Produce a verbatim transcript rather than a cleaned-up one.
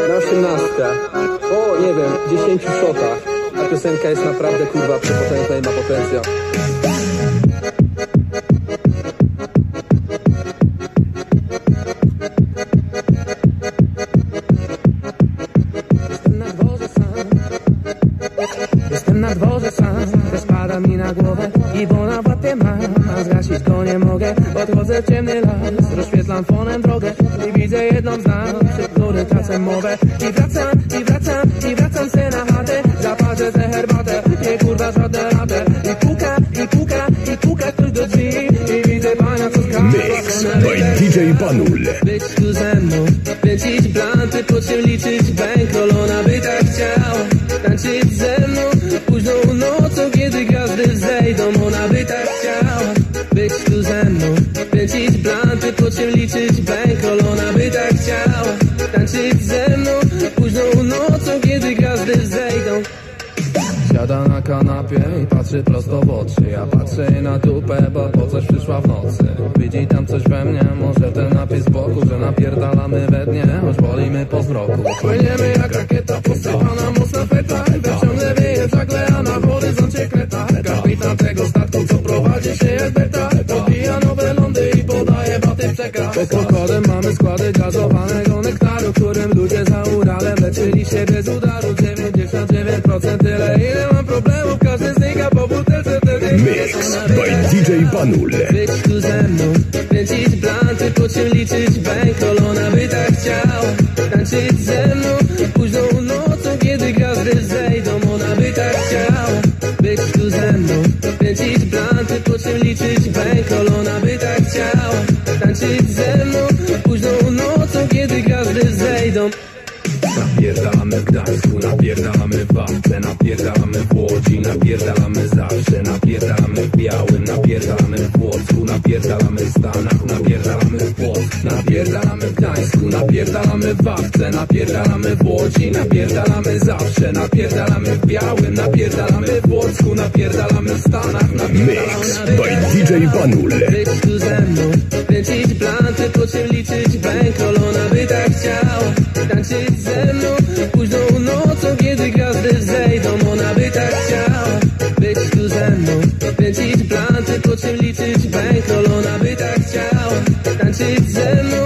na osiemnastkę, o nie wiem, dziesięciu shotach. Ta piosenka jest naprawdę kurwa przepotężna i ma potencjał. Jestem na dworze sam, też pada mi na głowę i bona watę mam, a zgasić go nie mogę. Odchodzę w ciemny las, rozświetlam fonem drogę i widzę jedną z nas, przed której tracę mowę. I wracam, i wracam, i wracam se na chatę, zaparzę tę herbatę, nie kurwa żadne ratę. I puka, i puka, i puka ktoś do drzwi i widzę pana, co skarży. Mix by D J Banul. Być tu ze mną, kręcić blanty, po czym liczyć bankroll. Ona by tak chciała tańczyć ze mną późną nocą, kiedy gwiazdy zejdą. Ona by tak chciała być tu ze mną, kręcić blanty, po czym liczyć bankroll. Ona by tak chciała tańczyć ze mną późną nocą, kiedy gwiazdy zejdą. Siada na kanapie i patrzy prosto w oczy. Ja patrzę jej na dupę, bo po coś przyszła w nocy. Widzi tam coś we mnie, może ten napis z boku, że napierdalamy we dnie, choć wolimy po zmroku. Płyniemy jak rakieta, postawana mocna feta, we ciągle wieje żagle, a na horyzoncie kreta. Kapitan tego statku, co prowadzi się jak beta, podbija nowe lądy i podaje baty w czeka. Pod pochodem mamy składy gazowanego nektaru, którym ludzie za Uralem leczyli się bez udaru. dziewięćdziesiąt dziewięć procent tyle, ile mam problemów, każdy znika po butelce wtedy. Mix by D J Banul. Być tu ze mną, kręcić blanty, po czym liczyć bankroll. Ona by tak chciała tańczyć ze mną późną nocą, kiedy gwiazdy zejdą. Ona by tak chciała być tu ze mną, kręcić blanty, po czym liczyć bankroll. Ona by tak chciała tańczyć ze mną późną nocą, kiedy gwiazdy zejdą. Napierdalamy w Gdańsku, napierdalamy w Warce, napierdalamy w Łodzi, napierdalamy zawsze, napierdalamy w Białym, napierdalamy w Płocku, napierdalamy w Stanach, napierdalamy w Płocku, napierdalamy w Gdańsku, napierdalamy w Warce, napierdalamy w Łodzi, napierdalamy zawsze, napierdalamy w Białym, napierdalamy w Płocku, napierdalamy w Stanach, napierdalamy. Mix by D J Banul. Być tu ze mną, kręcić blanty, po czym liczyć bankroll. Ona by tak chciała tańczyć ze mną późną nocą, kiedy gwiazdy zejdą. Ona by tak chciała być tu ze mną, kręcić blanty, po czym liczyć bankroll. Ona by tak chciała tańczyć ze mną